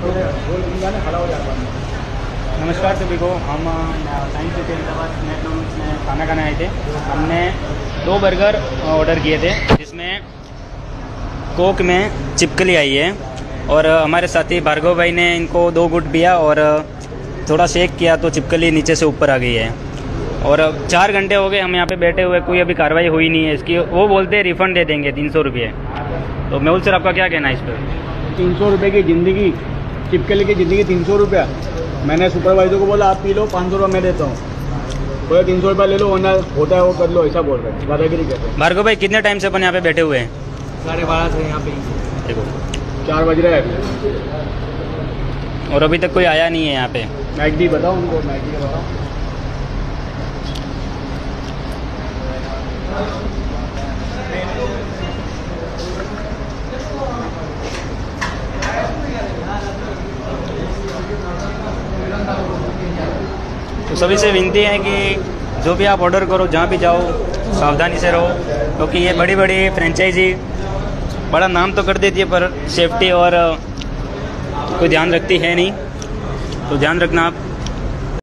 नमस्कार सभी को। हम साइंस सिटी हैदराबाद मैकडॉनल्ड्स में खाना खाने आए थे। हमने 2 बर्गर ऑर्डर किए थे, जिसमें कोक में चिपकली आई है, और हमारे साथी भार्गव भाई ने इनको 2 गुट पिया और थोड़ा शेक किया तो चिपकली नीचे से ऊपर आ गई है। और 4 घंटे हो गए हम यहाँ पे बैठे हुए, कोई अभी कार्रवाई हुई नहीं है इसकी। वो बोलते हैं रिफ़ंड दे देंगे 300 रुपये। तो मेहुल सर, आपका क्या कहना है इस पर? 300 रुपये की ज़िंदगी, चिपकली की ज़िंदगी 300 रुपया। मैंने सुपरवाइजर को बोला आप पी लो, 500 रुपये मैं देता हूँ। बोले 300 रुपये ले लो, वरना होता है वो कर लो, ऐसा बोल रहे हैं, दादागिरी कहते हैं। भार्गव भाई, कितने टाइम से अपन यहाँ पे बैठे हुए हैं? 12:30 से यहाँ पे देखो 4 बज रहे हैं अभी, और अभी तक कोई आया नहीं है यहाँ पे। मैगडी बताओ उनको, मैगडी का बताओ। तो सभी से विनती है कि जो भी आप ऑर्डर करो, जहाँ भी जाओ, सावधानी से रहो, क्योंकि ये बड़ी बड़ी फ्रेंचाइजी बड़ा नाम तो कर देती है, पर सेफ्टी और कोई ध्यान रखती है नहीं। तो ध्यान रखना आप।